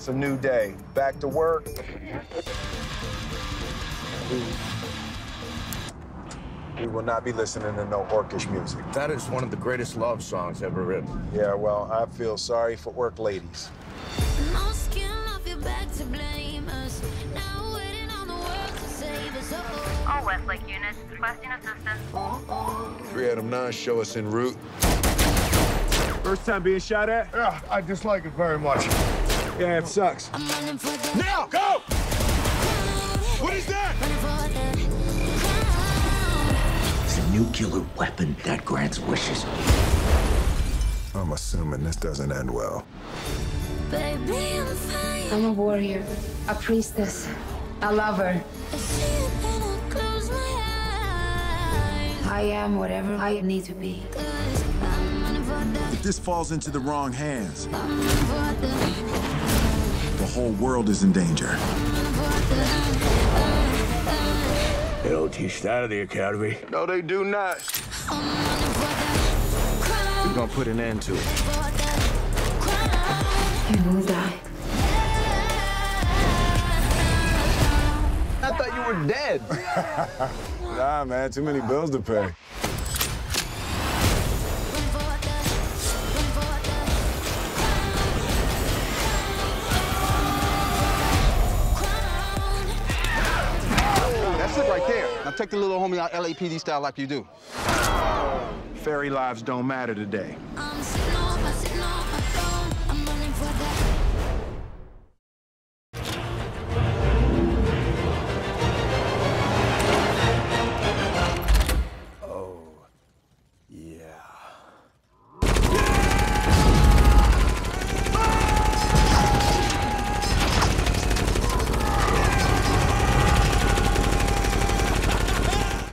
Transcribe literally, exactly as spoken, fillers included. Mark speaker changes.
Speaker 1: It's a new day. Back to work. We, we will not be listening to no orcish music.
Speaker 2: That is one of the greatest love songs ever written.
Speaker 1: Yeah, well, I feel sorry for work ladies.
Speaker 3: No skin off your back to blame us. Now waiting on the world to save us. Oh,
Speaker 4: All Westlake units requesting assistance.
Speaker 3: oh, oh.
Speaker 1: three Adam nine, show us en route.
Speaker 5: First time being shot at?
Speaker 6: Yeah, I dislike it very much.
Speaker 5: Yeah, it sucks.
Speaker 3: I'm running for the
Speaker 5: Now, go! What is that?
Speaker 3: running for the crown.
Speaker 7: It's a nuclear weapon that grants wishes.
Speaker 1: I'm assuming this doesn't end well.
Speaker 3: Baby, I'm fine.
Speaker 8: I'm a warrior, a priestess, a lover.
Speaker 3: I see it when I close my eyes.
Speaker 8: I am whatever I need to be.
Speaker 3: 'Cause I'm running for the,
Speaker 9: If this falls into the wrong hands,
Speaker 3: I'm running for the,
Speaker 9: the whole world is in danger.
Speaker 3: running for the,
Speaker 2: They don't teach that at the academy.
Speaker 1: No, they do not.
Speaker 3: I'm running for the crown.
Speaker 2: We're gonna put an end to it.
Speaker 3: For the crown.
Speaker 8: You will die.
Speaker 5: I thought you were dead.
Speaker 1: Nah, man, too many bills to pay.
Speaker 3: Run for the, run for the crown.
Speaker 10: That's it right there. Now take the little homie out L A P D style like you do.
Speaker 5: Fairy lives don't matter today.
Speaker 3: I'm